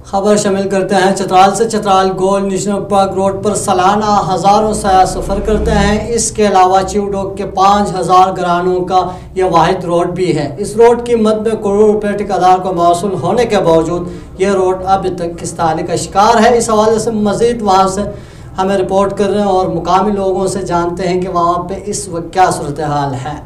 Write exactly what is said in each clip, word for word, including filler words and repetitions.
خبر شامل کرتے ہیں چترال سے۔ Chitral Gol national park road پر سالانہ ہزاروں سیاح سفر کرتے ہیں۔ اس کے علاوہ چیو ڈوک کے پانچ ہزار گھرانوں کا یہ واحد روڈ بھی ہے۔ اس روڈ کی مد میں کروڑ روپے ٹھیکیدار کو موصول ہونے کے باوجود یہ روڈ ابھی تک کستانے کا شکار ہے۔ اس حوالے سے مزید وہاں سے ہمیں رپورٹ کر رہے ہیں اور مقامی لوگوں سے جانتے ہیں کہ وہاں پہ اس وقت کیا صورتحال ہے۔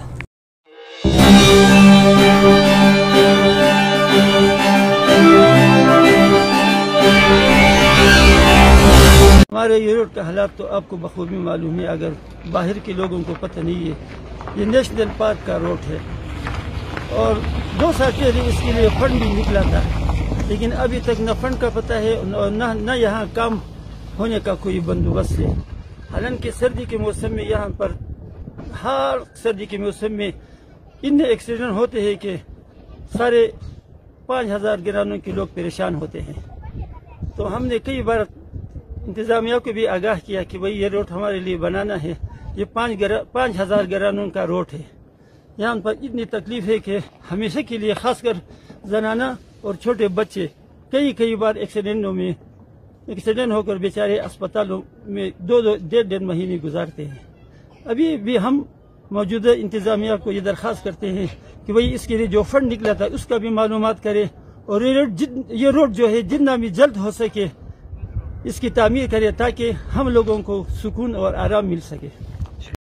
ہمارے یہ روڈ کا حالات تو آپ کو بخوبی معلوم ہے، اگر باہر کے لوگوں کو پتہ نہیں ہے۔ یہ نیشنل پارک کا روڈ ہے اور دو سال پہلے اس کے لیے فنڈ بھی نکلا تھا، لیکن ابھی تک نہ فنڈ کا پتہ ہے اور نہ نہ یہاں کام ہونے کا کوئی بندوبست ہے۔ حالانکہ سردی کے موسم میں یہاں پر ہر سردی کے موسم میں اتنے ایکسیڈنٹ ہوتے ہیں کہ سارے پانچ ہزار گرانوں کے لوگ پریشان ہوتے ہیں۔ تو ہم نے کئی بار انتظامیہ کو بھی آگاہ کیا کہ بھئی یہ روڈ ہمارے لیے بنانا ہے، یہ پانچ پانچ ہزار گرانوں کا روڈ ہے۔ یہاں پر اتنی تکلیف ہے کہ ہمیشہ کے لیے خاص کر زنانہ اور چھوٹے بچے کئی کئی بار ایکسیڈنٹوں میں ایکسیڈنٹ ہو کر بیچارے اسپتالوں میں دو دو ڈیڑھ ڈیڑھ مہینے گزارتے ہیں۔ ابھی بھی ہم موجودہ انتظامیہ کو یہ درخواست کرتے ہیں کہ بھئی اس کے لیے جو فنڈ نکلا تھا اس کا بھی معلومات کرے اور یہ روڈ جو ہے جتنا بھی جلد ہو سکے اس کی تعمیر کرے تاکہ ہم لوگوں کو سکون اور آرام مل سکے۔